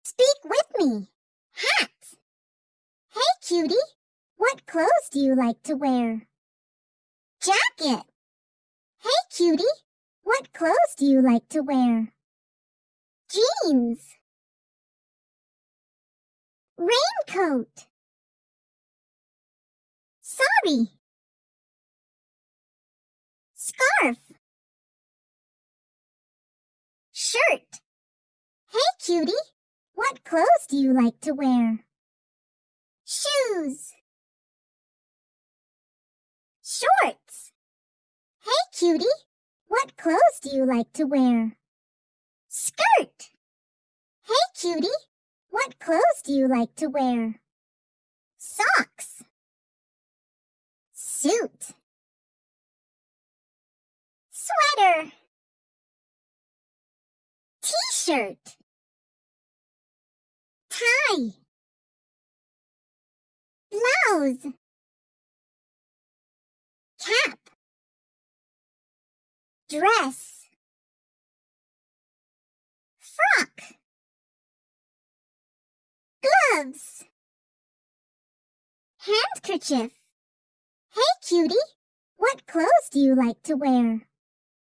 Speak with me. Hat. Hey, cutie. What clothes do you like to wear? Jacket. Hey, cutie. What clothes do you like to wear? Jeans. Raincoat. Sorry. Scarf. Shirt. Hey, cutie. What clothes do you like to wear? Shoes. Shorts. Hey, cutie. What clothes do you like to wear? Skirt. Hey, cutie. What clothes do you like to wear? Socks. Suit. Sweater. T-shirt. Tie. Blouse. Cap. Dress. Frock. Gloves. Handkerchief. Hey, cutie. What clothes do you like to wear?